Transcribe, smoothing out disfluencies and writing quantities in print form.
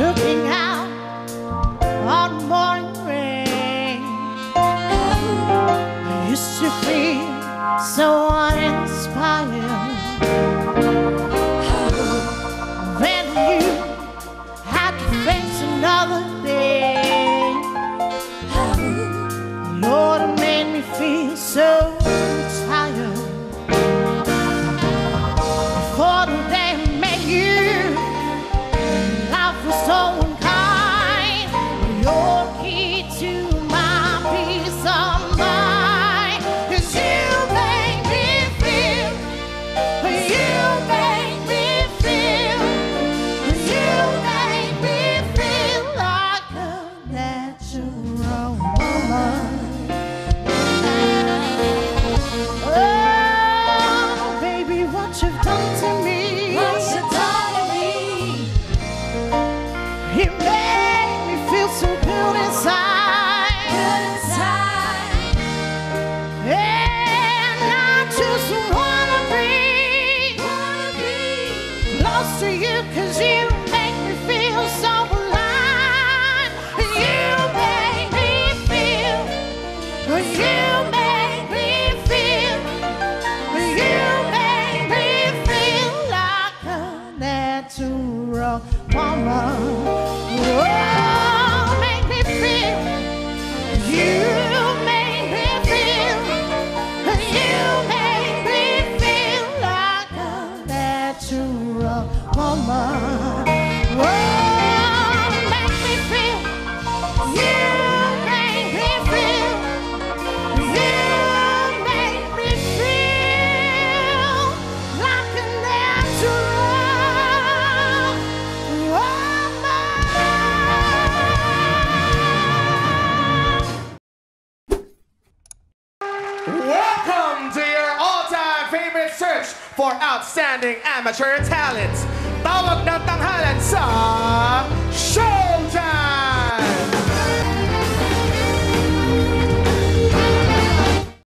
looking out on the morning rain. I used to feel so uninspired. Then you had to face another day. Lord, it made me feel so tired. Before the day I met you, life was so unkind. Your key to my peace of mind. 'Cause you make me feel, you make me feel, you make me feel like a natural woman. Oh, baby, what you've done to me. What you done to me. You made me feel so good inside. Good inside. And I just wanna be close to you, 'cause you make me feel so alive. You make me feel, you make me feel, you make me feel like a natural woman. Oh, make me feel, you make me feel, you make me feel like a natural woman. Oh, make me feel, you make me feel, you make me feel like a natural woman. Welcome to your all-time favorite search for outstanding amateur talent. Tawag ng tanghalan sa